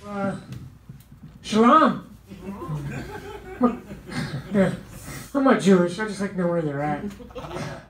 Shalom. Yeah. I'm not Jewish. I just like to know where they're at.